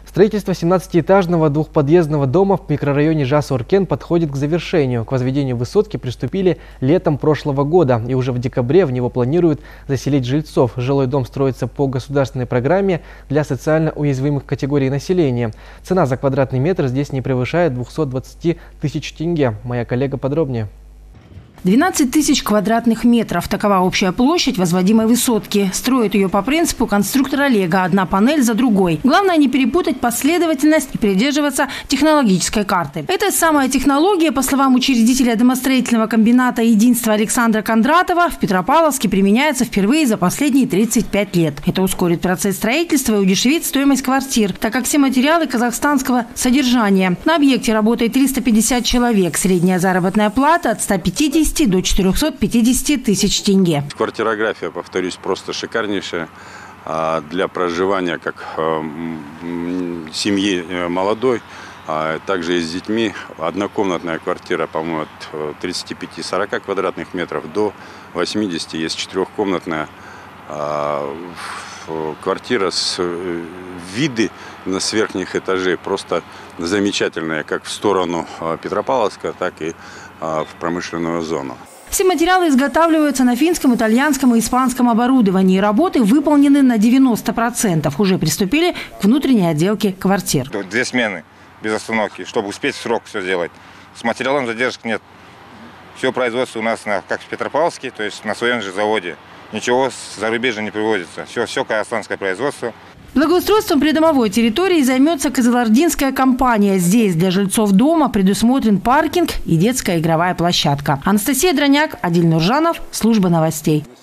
Строительство 17-этажного двухподъездного дома в микрорайоне Жас-Оркен подходит к завершению. К возведению высотки приступили летом прошлого года, и уже в декабре в него планируют заселить жильцов. Жилой дом строится по государственной программе для социально уязвимых категорий населения. Цена за квадратный метр здесь не превышает 220 тысяч тенге. Моя коллега подробнее. 12 тысяч квадратных метров – такова общая площадь возводимой высотки. Строят ее по принципу конструктора Лего, одна панель за другой. Главное не перепутать последовательность и придерживаться технологической карты. Эта самая технология, по словам учредителя домостроительного комбината «Единство» Александра Кондратова, в Петропавловске применяется впервые за последние 35 лет. Это ускорит процесс строительства и удешевит стоимость квартир, так как все материалы казахстанского содержания. На объекте работает 350 человек. Средняя заработная плата от 150 до 450 тысяч тенге. Квартирография, повторюсь, просто шикарнейшая. Для проживания как семьи молодой, также и с детьми. Однокомнатная квартира, по-моему, от 35-40 квадратных метров до 80. Есть четырехкомнатная квартира с виды с верхних этажей просто замечательные, как в сторону Петропавловска, так и в промышленную зону. Все материалы изготавливаются на финском, итальянском и испанском оборудовании. Работы выполнены на 90%. Уже приступили к внутренней отделке квартир. 2 смены без остановки, чтобы успеть в срок все сделать. С материалом задержек нет. Все производство у нас как в Петропавловске, то есть на своем же заводе. Ничего с зарубежья не привозится. Все казахстанское производство. Благоустройством придомовой территории займется кызылординская компания. Здесь для жильцов дома предусмотрен паркинг и детская игровая площадка. Анастасия Дроняк, Адиль Нуржанов, служба новостей.